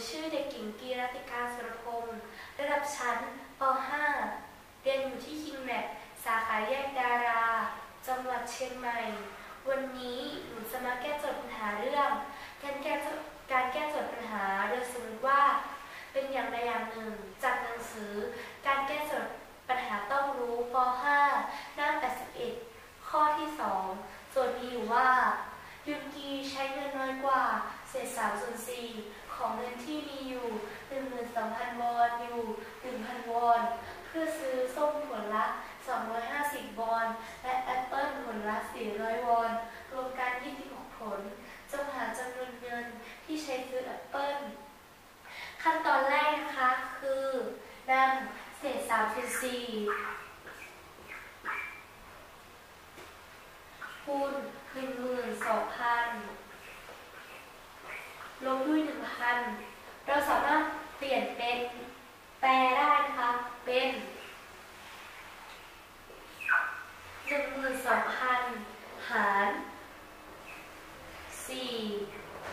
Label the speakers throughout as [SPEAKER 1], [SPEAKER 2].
[SPEAKER 1] ชื่อเด็กหญิงกีรติการสุรพงศ์ระดับชั้นป .5 เรียนอยู่ที่คิงแมทสาขาแยกดาราจังหวัดเชียงใหม่วันนี้หนูจะมาแก้โจทย์ปัญหาเรื่องการแก้โจทย์ปัญหาโดยสมมติว่าเป็นอย่างใดอย่างหนึ่งจากหนังสือการแก้โจทย์ปัญหาต้องรู้ป .5 หน้า 81 ข้อที่ 2 โจทย์มีอยู่ว่ายุนกีใช้เงินน้อยกว่าเศษ3/4ของเงินที่มีอยู่ 12,000 วอนอยู่ 1,000 วอนเพื่อซื้อส้มผลละ250 วอนและแอปเปิ้ลผลละ400 วอนรวมกัน26 ผลจงหาจำนวนเงินที่ใช้ซื้อแอปเปิ้ลขั้นตอนแรกนะคะคือนำเศษ3/4คูณ 12,000 ลบด้วย 1,000 เราสามารถเปลี่ยนเป็นแปลได้นะคะเป็น 12,000 หาร 4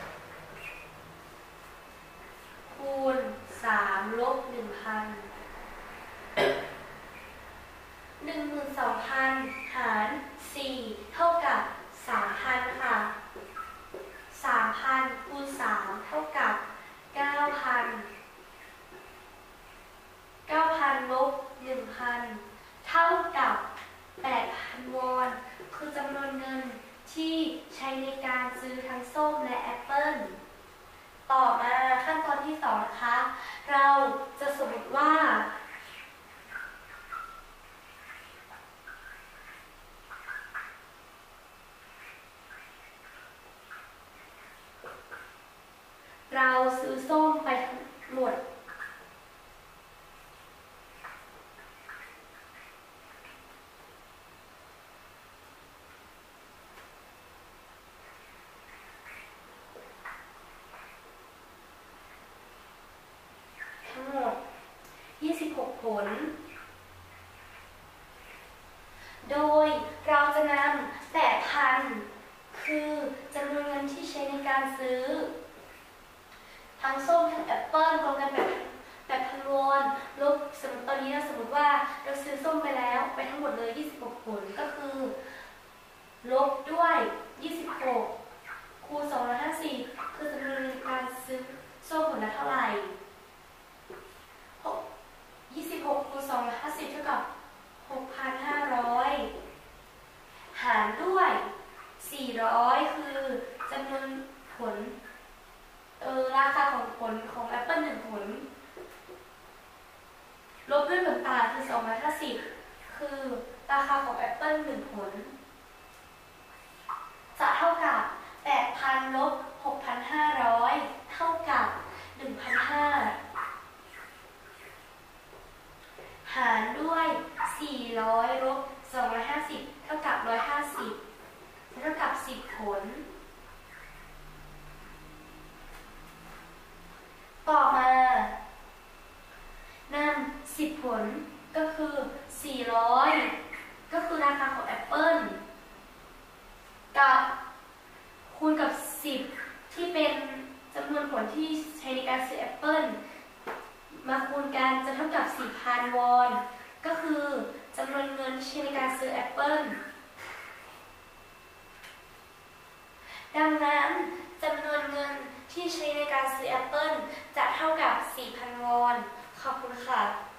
[SPEAKER 1] คูณ 3 ลบ 1,000 12,000 หาร 4 เท่ากับ 3,000 ค่ะ 3,000 คูณ 3 เท่ากับ 9,000 9,000 ลบ 1,000 เท่ากับ 8,000 วอนคือจำนวนเงินที่ใช้ในการซื้อทั้งส้มและแอปเปิ้ลต่อมาขั้นตอนที่ 2 นะคะ เราจะสมมติว่าเราซื้อส้มไปทั้งหมด26 ผลโดยเราจะนำ 8,000 คือจำนวนเงินที่ใช้ในการซื้อทั้งส้มทั้งแอปเปิ้ลรวมกัน8,000 วอนลบตอนนี้เราสมมติว่าเราซื้อส้มไปแล้วไปทั้งหมดเลย26 ผลก็คือลบด้วย26คูณ250คือจำนวนในการซื้อส้มผลละเท่าไหร่26 คูณ 250 เท่ากับ 6,500 หารด้วย 400 คือจำนวนผลราคาของผลของแอปเปิ้ล1 ผลลบด้วยผลต่างคือ 250 คือราคาของแอปเปิ้ล1 ผลจะเท่ากับ 8,000 ลบ 6,500 เท่ากับ 1,500 หารด้วย400ลบ250เท่ากับ150เท่ากับ10 ผลต่อมานำ10 ผลก็คือ400ก็คือราคาของแอปเปิ้ลกับคูณกับ10ที่เป็นจำนวนผลที่ใช้ในการซื้อแอปเปิ้ลมาคูณกันจะเท่ากับ 4,000 วอนก็คือจำนวนเงินที่ใช้ในการซื้อแอปเปิ้ลดังนั้นจำนวนเงินที่ใช้ในการซื้อแอปเปิ้ลจะเท่ากับ 4,000 วอนขอบคุณค่ะ